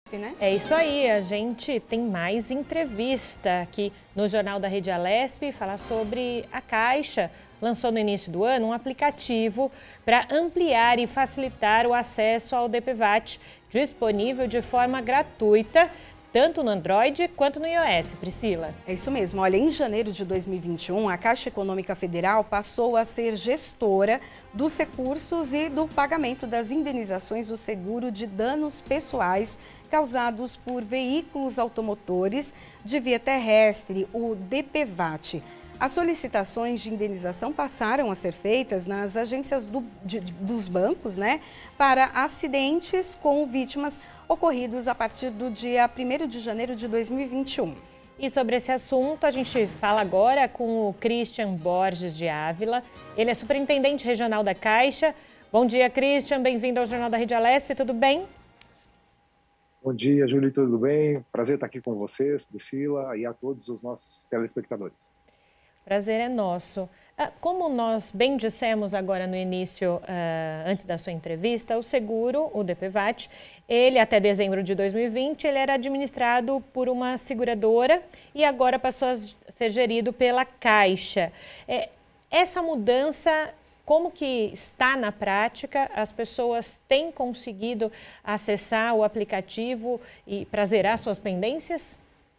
né? É isso aí, a gente tem mais entrevista aqui no Jornal da Rede Alesp, falar sobre a Caixa. Lançou no início do ano um aplicativo para ampliar e facilitar o acesso ao DPVAT, disponível de forma gratuita, tanto no Android quanto no iOS. Priscila. É isso mesmo. Olha, em janeiro de 2021, a Caixa Econômica Federal passou a ser gestora dos recursos e do pagamento das indenizações do seguro de danos pessoais causados por veículos automotores de via terrestre, o DPVAT. As solicitações de indenização passaram a ser feitas nas agências dos bancos, né, para acidentes com vítimas ocorridos a partir do dia 1º de janeiro de 2021. E sobre esse assunto, a gente fala agora com o Christian Borges de Ávila. Ele é superintendente regional da Caixa. Bom dia, Christian. Bem-vindo ao Jornal da Rede Alesp. Tudo bem? Bom dia, Júlio. Tudo bem? Prazer estar aqui com vocês, Priscila, e a todos os nossos telespectadores. Prazer é nosso. Como nós bem dissemos agora no início, antes da sua entrevista, o seguro, o DPVAT, ele até dezembro de 2020, ele era administrado por uma seguradora e agora passou a ser gerido pela Caixa. Essa mudança, como que está na prática? As pessoas têm conseguido acessar o aplicativo e para zerar suas pendências?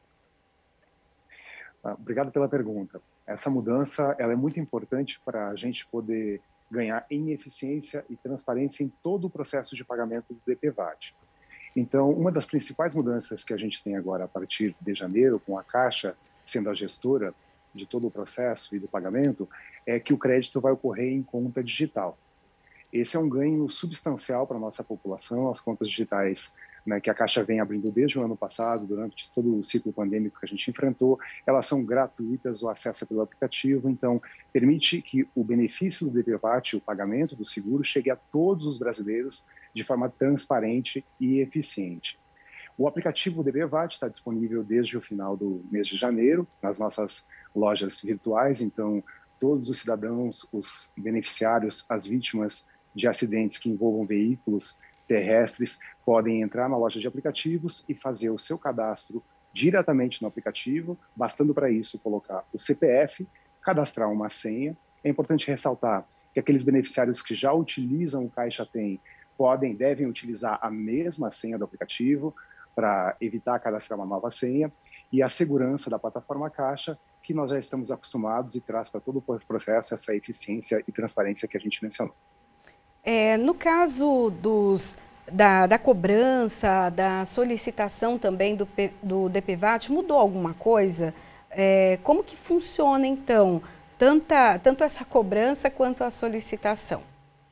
Obrigado pela pergunta. Essa mudança ela é muito importante para a gente poder ganhar em eficiência e transparência em todo o processo de pagamento do DPVAT. Então, uma das principais mudanças que a gente tem agora a partir de janeiro, com a Caixa sendo a gestora de todo o processo e do pagamento, é que o crédito vai ocorrer em conta digital. Esse é um ganho substancial para a nossa população. As contas digitais, né, que a Caixa vem abrindo desde o ano passado, durante todo o ciclo pandêmico que a gente enfrentou, elas são gratuitas, o acesso é pelo aplicativo, então permite que o benefício do DPVAT, o pagamento do seguro, chegue a todos os brasileiros de forma transparente e eficiente. O aplicativo DPVAT está disponível desde o final do mês de janeiro, nas nossas lojas virtuais, então todos os cidadãos, os beneficiários, as vítimas de acidentes que envolvam veículos terrestres podem entrar na loja de aplicativos e fazer o seu cadastro diretamente no aplicativo, bastando para isso colocar o CPF, cadastrar uma senha. É importante ressaltar que aqueles beneficiários que já utilizam o Caixa Tem devem utilizar a mesma senha do aplicativo para evitar cadastrar uma nova senha, e a segurança da plataforma Caixa, que nós já estamos acostumados e traz para todo o processo essa eficiência e transparência que a gente mencionou. No caso da cobrança, da solicitação também do DPVAT, mudou alguma coisa? Como que funciona, então, tanto essa cobrança quanto a solicitação?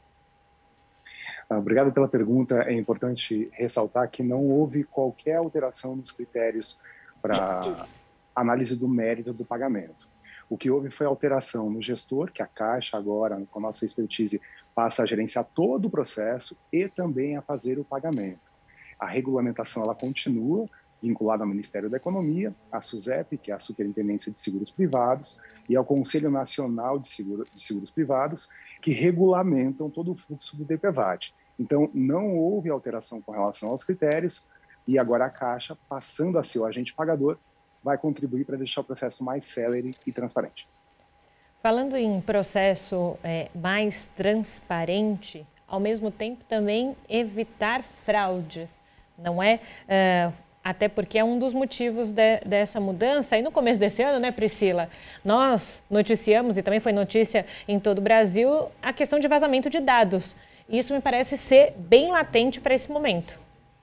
Obrigado pela pergunta. É importante ressaltar que não houve qualquer alteração nos critérios para análise do mérito do pagamento. O que houve foi alteração no gestor, que a Caixa agora, com a nossa expertise, passa a gerenciar todo o processo e também a fazer o pagamento. A regulamentação ela continua vinculada ao Ministério da Economia, à SUSEP, que é a Superintendência de Seguros Privados, e ao Conselho Nacional de Seguros Privados, que regulamentam todo o fluxo do DPVAT. Então, não houve alteração com relação aos critérios, e agora a Caixa, passando a ser o agente pagador, vai contribuir para deixar o processo mais célere e transparente. Falando em processo mais transparente, ao mesmo tempo também evitar fraudes, não é? Até porque é um dos motivos dessa mudança. E no começo desse ano, né, Priscila, nós noticiamos, e também foi notícia em todo o Brasil, a questão de vazamento de dados. Isso me parece ser bem latente para esse momento.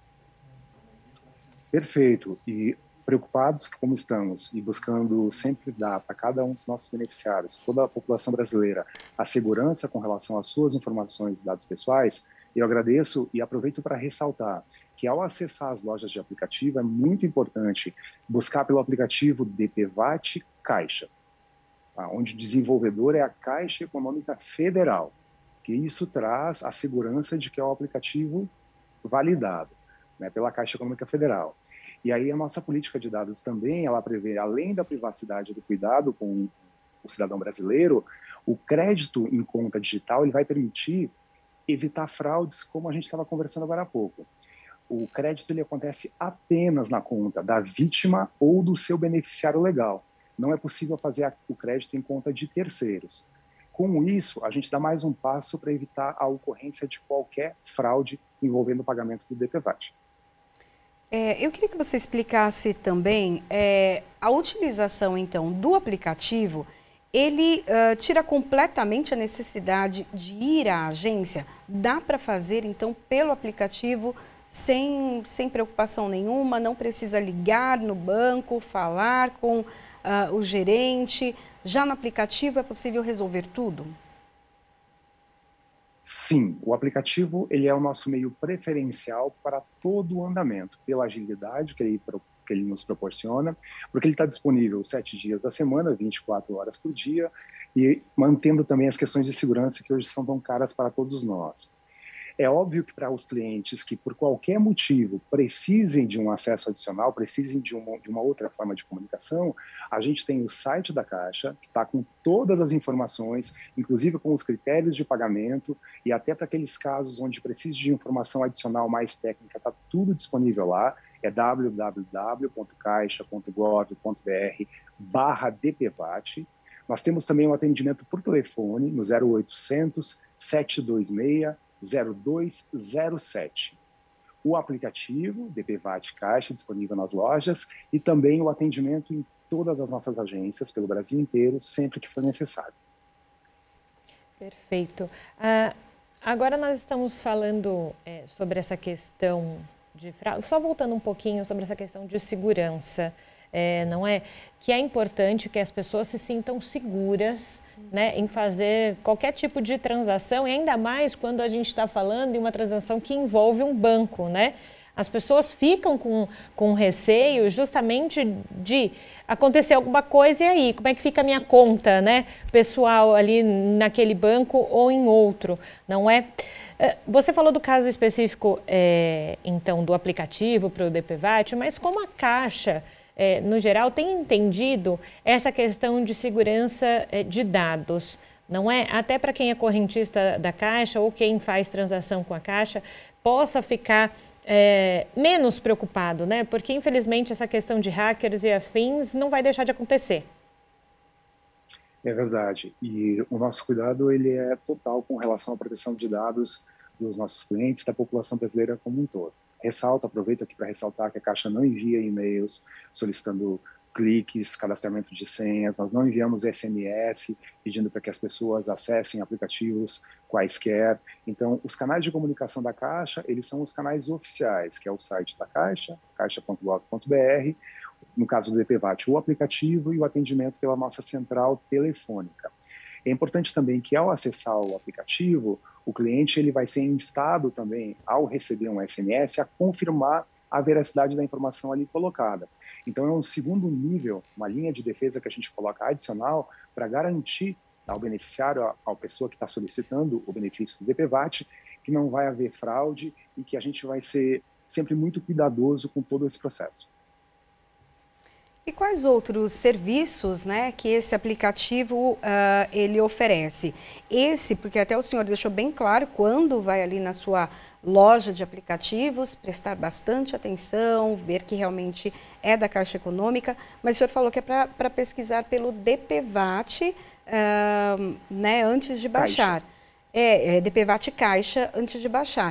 Perfeito. E preocupados como estamos e buscando sempre dar para cada um dos nossos beneficiários, toda a população brasileira, a segurança com relação às suas informações e dados pessoais, eu agradeço e aproveito para ressaltar que ao acessar as lojas de aplicativo é muito importante buscar pelo aplicativo DPVAT Caixa, onde o desenvolvedor é a Caixa Econômica Federal, que isso traz a segurança de que é o aplicativo validado, né, pela Caixa Econômica Federal. E aí a nossa política de dados também, ela prevê, além da privacidade e do cuidado com o cidadão brasileiro, o crédito em conta digital ele vai permitir evitar fraudes, como a gente estava conversando agora há pouco. o crédito ele acontece apenas na conta da vítima ou do seu beneficiário legal. Não é possível fazer o crédito em conta de terceiros. Com isso, a gente dá mais um passo para evitar a ocorrência de qualquer fraude envolvendo o pagamento do DPVAT. Eu queria que você explicasse também a utilização, então, do aplicativo. Ele tira completamente a necessidade de ir à agência? Dá para fazer, então, pelo aplicativo, sem preocupação nenhuma? Não precisa ligar no banco, falar com o gerente? Já no aplicativo é possível resolver tudo? Sim, o aplicativo ele é o nosso meio preferencial para todo o andamento, pela agilidade que ele nos proporciona, porque ele está disponível 7 dias da semana, 24 horas por dia, e mantendo também as questões de segurança que hoje são tão caras para todos nós. É óbvio que para os clientes que, por qualquer motivo, precisem de um acesso adicional, precisem de uma outra forma de comunicação, a gente tem o site da Caixa, que está com todas as informações, inclusive com os critérios de pagamento, e até para aqueles casos onde precisa de informação adicional mais técnica, está tudo disponível lá, é www.caixa.gov.br/DPVAT. Nós temos também um atendimento por telefone no 0800 726 0207. O aplicativo DPVAT Caixa disponível nas lojas e também o atendimento em todas as nossas agências pelo Brasil inteiro, sempre que for necessário. Perfeito. Agora nós estamos falando sobre essa questão de fraude, só voltando um pouquinho sobre essa questão de segurança. Não é? Que é importante que as pessoas se sintam seguras, né, em fazer qualquer tipo de transação, e ainda mais quando a gente está falando de uma transação que envolve um banco, né? As pessoas ficam com receio justamente de acontecer alguma coisa e aí, como é que fica a minha conta, né, pessoal ali naquele banco ou em outro, não é? Você falou do caso específico, então, do aplicativo para o DPVAT, mas como a Caixa, no geral, tem entendido essa questão de segurança de dados, não é? Até para quem é correntista da Caixa ou quem faz transação com a Caixa, possa ficar menos preocupado, né? Porque, infelizmente, essa questão de hackers e afins não vai deixar de acontecer. É verdade. E o nosso cuidado ele é total com relação à proteção de dados dos nossos clientes, da população brasileira como um todo. Aproveito aqui para ressaltar que a Caixa não envia e-mails solicitando cliques, cadastramento de senhas, nós não enviamos SMS pedindo para que as pessoas acessem aplicativos quaisquer. Então, os canais de comunicação da Caixa, eles são os canais oficiais, que é o site da Caixa, caixa.gov.br, no caso do DPVAT, o aplicativo e o atendimento pela nossa central telefônica. É importante também que, ao acessar o aplicativo, o cliente ele vai ser instado também, ao receber um SMS, a confirmar a veracidade da informação ali colocada. Então, é um segundo nível, uma linha de defesa que a gente coloca adicional para garantir ao beneficiário, à pessoa que está solicitando o benefício do DPVAT, que não vai haver fraude e que a gente vai ser sempre muito cuidadoso com todo esse processo. E quais outros serviços, né, que esse aplicativo ele oferece? Porque até o senhor deixou bem claro, quando vai ali na sua loja de aplicativos, prestar bastante atenção, ver que realmente é da Caixa Econômica, mas o senhor falou que é para pesquisar pelo DPVAT, né, antes de baixar. DPVAT Caixa antes de baixar.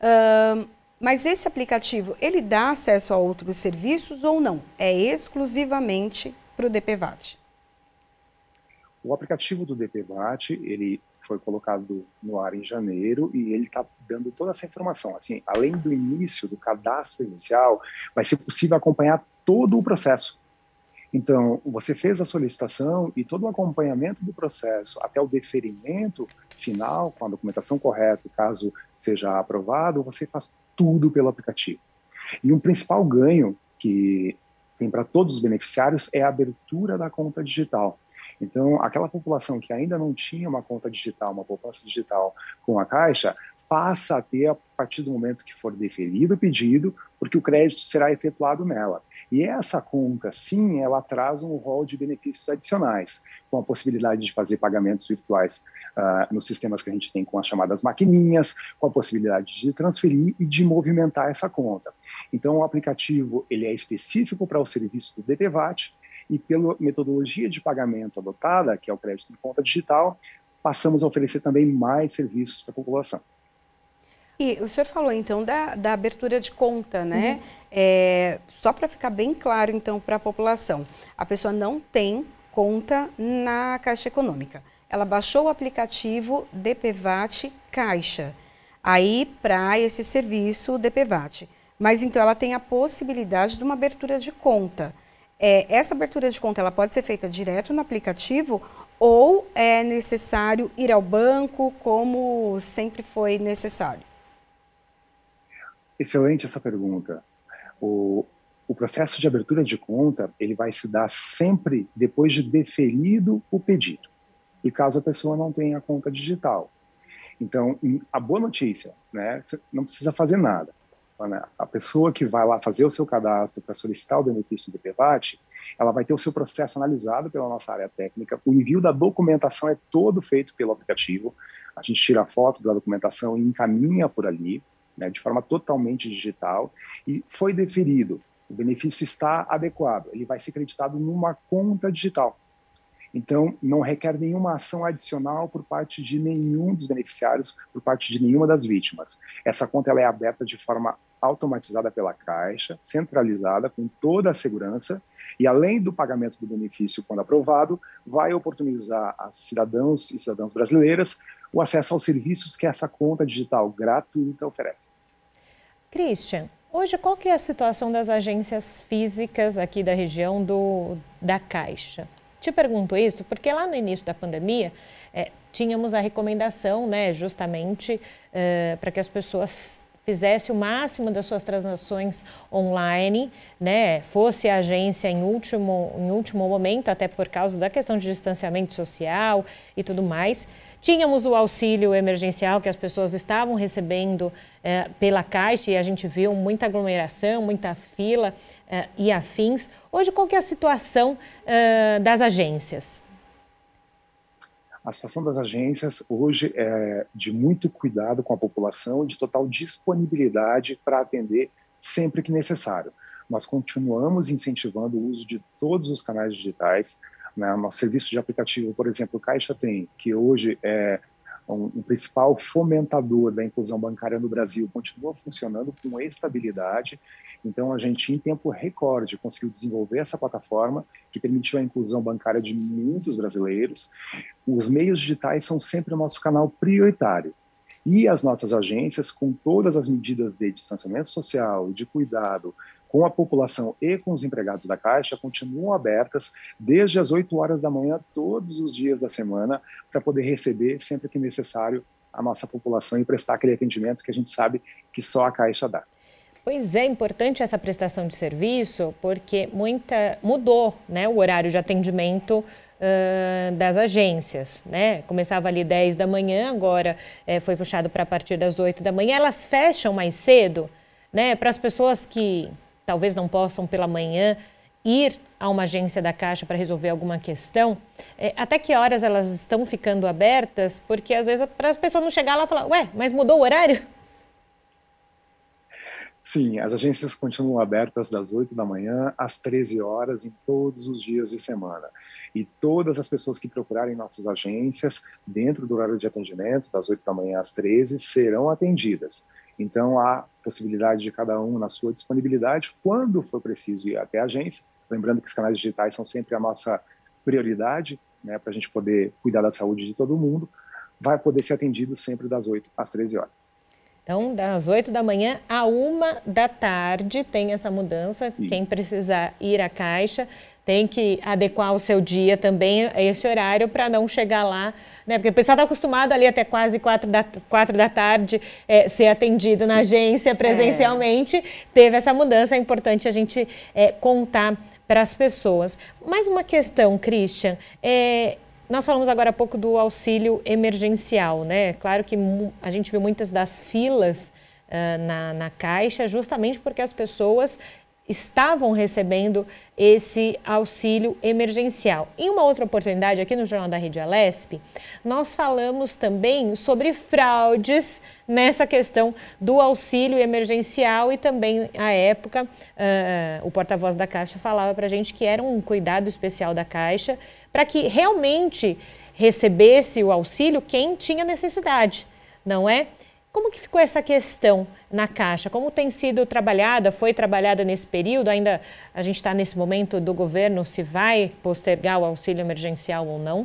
Mas esse aplicativo, ele dá acesso a outros serviços ou não? É exclusivamente para o DPVAT? O aplicativo do DPVAT, ele foi colocado no ar em janeiro e ele está dando toda essa informação. Assim, além do início, do cadastro inicial, vai ser possível acompanhar todo o processo. Então, você fez a solicitação e todo o acompanhamento do processo até o deferimento final, com a documentação correta, caso seja aprovado, você faz tudo pelo aplicativo. E um principal ganho que tem para todos os beneficiários é a abertura da conta digital. Então, aquela população que ainda não tinha uma conta digital, uma poupança digital com a Caixa, passa a ter a partir do momento que for deferido o pedido, porque o crédito será efetuado nela. E essa conta, sim, ela traz um rol de benefícios adicionais, com a possibilidade de fazer pagamentos virtuais nos sistemas que a gente tem com as chamadas maquininhas, com a possibilidade de transferir e de movimentar essa conta. Então, o aplicativo ele é específico para o serviço do DPVAT e pela metodologia de pagamento adotada, que é o crédito em conta digital, passamos a oferecer também mais serviços para a população. E o senhor falou, então, da abertura de conta, né? Só para ficar bem claro, então, para a população. A pessoa não tem conta na Caixa Econômica. Ela baixou o aplicativo DPVAT Caixa, aí para esse serviço DPVAT. Mas, então, ela tem a possibilidade de uma abertura de conta. Essa abertura de conta, ela pode ser feita direto no aplicativo ou é necessário ir ao banco, como sempre foi necessário? Excelente essa pergunta. O processo de abertura de conta, ele vai se dar sempre depois de deferido o pedido, e caso a pessoa não tenha a conta digital. Então, a boa notícia, né, você não precisa fazer nada. A pessoa que vai lá fazer o seu cadastro para solicitar o benefício do DPVAT, ela vai ter o seu processo analisado pela nossa área técnica, o envio da documentação é todo feito pelo aplicativo, a gente tira a foto da documentação e encaminha por ali, né, de forma totalmente digital, e foi deferido, o benefício está adequado, ele vai ser creditado numa conta digital. Então, não requer nenhuma ação adicional por parte de nenhum dos beneficiários, por parte de nenhuma das vítimas. Essa conta ela é aberta de forma automatizada pela Caixa, centralizada, com toda a segurança, e além do pagamento do benefício quando aprovado, vai oportunizar a cidadãos e cidadãs brasileiras o acesso aos serviços que essa conta digital gratuita oferece. Christian, hoje qual que é a situação das agências físicas aqui da região da Caixa? Te pergunto isso porque lá no início da pandemia tínhamos a recomendação, né, justamente para que as pessoas fizessem o máximo das suas transações online, né, fosse a agência em último momento, até por causa da questão de distanciamento social e tudo mais. Tínhamos o auxílio emergencial que as pessoas estavam recebendo pela Caixa e a gente viu muita aglomeração, muita fila e afins. Hoje, qual que é a situação das agências? A situação das agências hoje é de muito cuidado com a população e de total disponibilidade para atender sempre que necessário. Nós continuamos incentivando o uso de todos os canais digitais. Né? Nosso serviço de aplicativo, por exemplo, o Caixa Tem, que hoje é um principal fomentador da inclusão bancária no Brasil, continua funcionando com estabilidade. Então, a gente, em tempo recorde, conseguiu desenvolver essa plataforma que permitiu a inclusão bancária de muitos brasileiros. Os meios digitais são sempre o nosso canal prioritário. E as nossas agências, com todas as medidas de distanciamento social e de cuidado com a população e com os empregados da Caixa, continuam abertas desde as 8 horas da manhã, todos os dias da semana, para poder receber, sempre que necessário, a nossa população e prestar aquele atendimento que a gente sabe que só a Caixa dá. Pois é, importante essa prestação de serviço, porque mudou, né, o horário de atendimento das agências, né? Começava ali 10 da manhã, agora foi puxado para a partir das 8 da manhã. Elas fecham mais cedo, né, para as pessoas que talvez não possam pela manhã ir a uma agência da Caixa para resolver alguma questão. Até que horas elas estão ficando abertas? Porque às vezes para a pessoa não chegar lá e falar, ué, mas mudou o horário? Sim, as agências continuam abertas das 8 da manhã às 13 horas em todos os dias de semana. E todas as pessoas que procurarem nossas agências, dentro do horário de atendimento, das 8 da manhã às 13, serão atendidas. Então, há possibilidade de cada um, na sua disponibilidade, quando for preciso ir até a agência. Lembrando que os canais digitais são sempre a nossa prioridade, né, para a gente poder cuidar da saúde de todo mundo, vai poder ser atendido sempre das 8 às 13 horas. Então, das 8 da manhã à 1 da tarde tem essa mudança. Isso. Quem precisar ir à Caixa tem que adequar o seu dia também a esse horário para não chegar lá, né? Porque o pessoal está acostumado ali até quase 4 da tarde ser atendido na agência presencialmente. Teve essa mudança, é importante a gente contar para as pessoas. Mais uma questão, Christian, Nós falamos agora há pouco do auxílio emergencial, né? Claro que a gente viu muitas das filas na Caixa, justamente porque as pessoas estavam recebendo esse auxílio emergencial. Em uma outra oportunidade, aqui no Jornal da Rede Alesp, nós falamos também sobre fraudes nessa questão do auxílio emergencial e também, à época, o porta-voz da Caixa falava para a gente que era um cuidado especial da Caixa para que realmente recebesse o auxílio quem tinha necessidade, não é? Como que ficou essa questão na Caixa? Como tem sido trabalhada, foi trabalhada nesse período? Ainda a gente está nesse momento do governo, se vai postergar o auxílio emergencial ou não?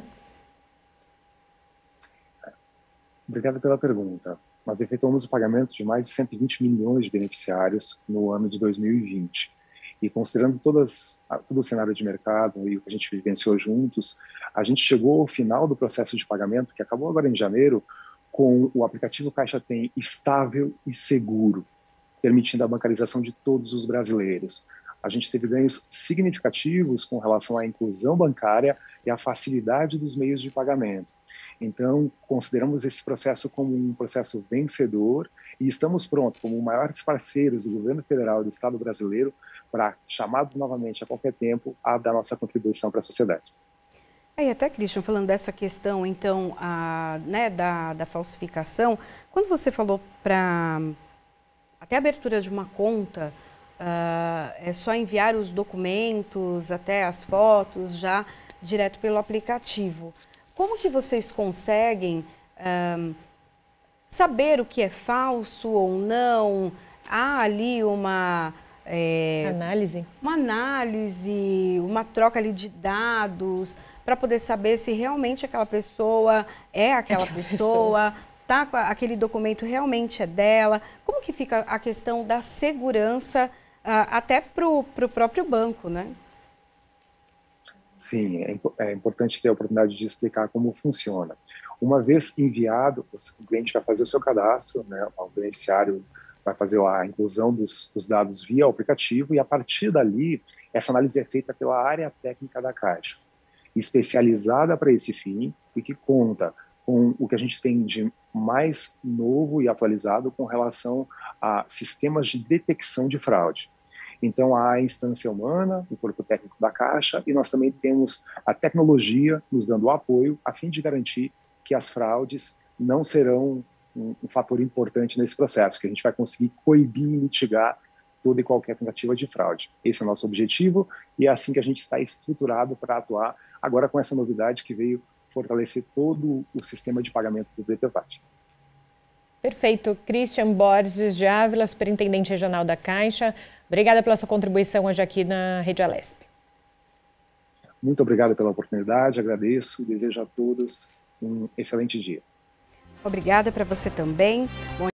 Obrigado pela pergunta. Nós efetuamos o pagamento de mais de 120 milhões de beneficiários no ano de 2020. E considerando todo o cenário de mercado e o que a gente vivenciou juntos, a gente chegou ao final do processo de pagamento, que acabou agora em janeiro, com o aplicativo Caixa Tem estável e seguro, permitindo a bancarização de todos os brasileiros. A gente teve ganhos significativos com relação à inclusão bancária e à facilidade dos meios de pagamento. Então, consideramos esse processo como um processo vencedor e estamos prontos, como maiores parceiros do governo federal e do Estado brasileiro, para, chamados novamente a qualquer tempo, a dar nossa contribuição para a sociedade. E até, Christian, falando dessa questão, então, né, da falsificação, quando você falou para até a abertura de uma conta, é só enviar os documentos, até as fotos, já direto pelo aplicativo. Como que vocês conseguem saber o que é falso ou não? Há ali uma análise, uma troca ali de dados para poder saber se realmente aquela pessoa é aquela pessoa, tá, aquele documento realmente é dela. Como que fica a questão da segurança até para o próprio banco, né? Sim, é importante ter a oportunidade de explicar como funciona. Uma vez enviado, o cliente vai fazer o seu cadastro, né, o beneficiário vai fazer a inclusão dos dados via o aplicativo e, a partir dali, essa análise é feita pela área técnica da Caixa, especializada para esse fim e que conta com o que a gente tem de mais novo e atualizado com relação a sistemas de detecção de fraude. Então, há a instância humana, o corpo técnico da Caixa, e nós também temos a tecnologia nos dando apoio a fim de garantir que as fraudes não serão um fator importante nesse processo, que a gente vai conseguir coibir e mitigar toda e qualquer tentativa de fraude. Esse é o nosso objetivo e é assim que a gente está estruturado para atuar, agora com essa novidade que veio fortalecer todo o sistema de pagamento do DPVAT. Perfeito. Christian Borges de Ávila, superintendente regional da Caixa. Obrigada pela sua contribuição hoje aqui na Rede Alesp. Muito obrigado pela oportunidade, agradeço e desejo a todos um excelente dia. Obrigada para você também. Bom